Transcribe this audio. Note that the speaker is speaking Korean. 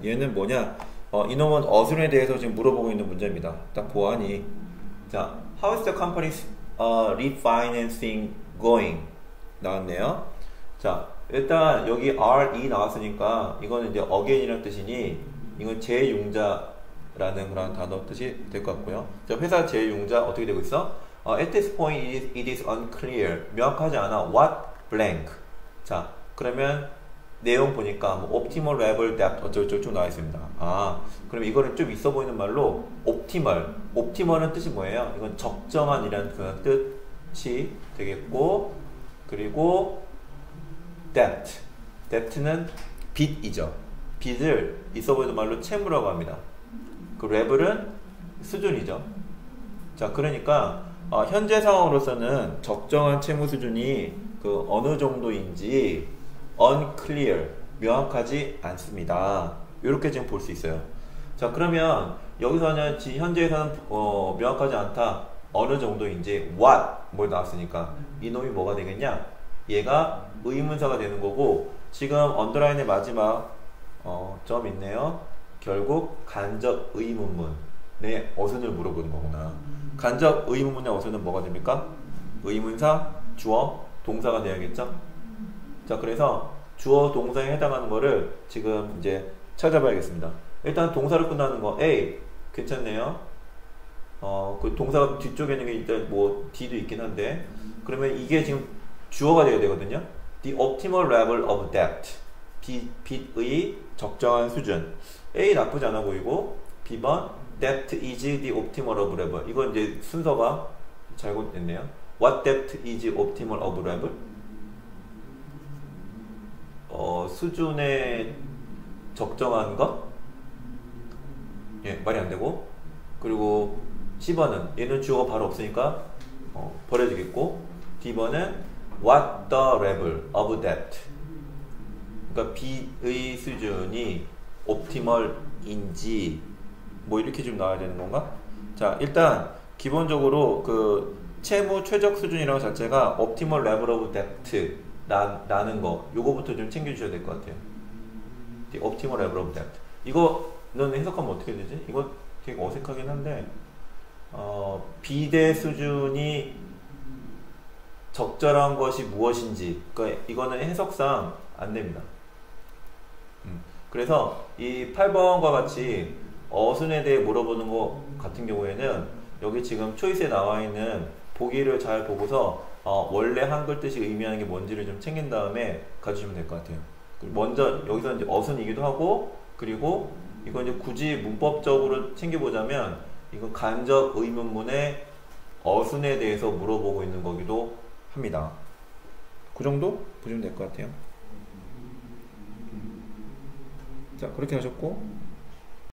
얘는 뭐냐? 이놈은 어순에 대해서 지금 물어보고 있는 문제입니다. 딱 보아하니. 자, how is the company's refinancing going? 나왔네요. 자, 일단 여기 RE 나왔으니까 이거는 이제 again이라는 뜻이니 이건 재융자라는 그런 단어 뜻이 될 것 같고요. 자, 회사 재융자 어떻게 되고 있어? At this point it is unclear. 명확하지 않아. What blank. 자, 그러면 내용 보니까 뭐 optimal level depth 어쩌고저쩌고 쭉 나와 있습니다. 아, 그럼 이거는 좀 있어 보이는 말로 optimal. optimal은 뜻이 뭐예요? 이건 적정한이라는 그 뜻이 되겠고, 그리고 debt. debt는 빚이죠. 빚을 있어 보이는 말로 채무라고 합니다. 그 level은 수준이죠. 자, 그러니까 현재 상황으로서는 적정한 채무 수준이 그 어느 정도인지 unclear, 명확하지 않습니다. 이렇게 지금 볼 수 있어요. 자, 그러면 여기서는 현재에서는 명확하지 않다. 어느 정도인지 what 뭘 나왔으니까 이놈이 뭐가 되겠냐? 얘가 의문사가 되는 거고, 지금 언더라인의 마지막 점 있네요. 결국 간접 의문문의 어순을 물어보는 거구나. 간접 의문문의 어순은 뭐가 됩니까? 의문사, 주어, 동사가 되어야겠죠? 자, 그래서 주어, 동사에 해당하는 거를 지금 이제 찾아봐야겠습니다. 일단 동사로 끝나는 거 A 괜찮네요. 그 동사가 뒤쪽에 있는 게 일단 뭐 D도 있긴 한데, 그러면 이게 지금 주어가 되어야 되거든요. The optimal level of debt. 빚의 적정한 수준. A 나쁘지 않아 보이고, B번 debt is the optimal of level. 이건 이제 순서가 잘못됐네요. What debt is optimal of level? 수준의 적정한 것? 예, 말이 안 되고. 그리고 C번은 얘는 주어가 바로 없으니까 버려지겠고, D번은 what the level of debt. 그러니까 빚의 수준이 optimal인지 뭐 이렇게 좀 나와야 되는 건가? 자, 일단 기본적으로 그 채무 최적 수준이라는 것 자체가 optimal level of debt 라는 거, 요거부터 좀 챙겨주셔야 될 것 같아요. The optimal level of debt. 이거는 해석하면 어떻게 되지? 이거 되게 어색하긴 한데, 비대 수준이 적절한 것이 무엇인지, 그러니까 이거는 해석상 안 됩니다. 그래서 이 8번과 같이 어순에 대해 물어보는 것 같은 경우에는 여기 지금 초이스에 나와 있는 보기를 잘 보고서 원래 한글 뜻이 의미하는 게 뭔지를 좀 챙긴 다음에 가주시면 될 것 같아요. 먼저 여기서 이제 어순이기도 하고, 그리고 이거 이제 굳이 문법적으로 챙겨보자면 이건 간접 의문문의 어순에 대해서 물어보고 있는 거기도 합니다. 그 정도 보시면 될 것 같아요. 자, 그렇게 하셨고,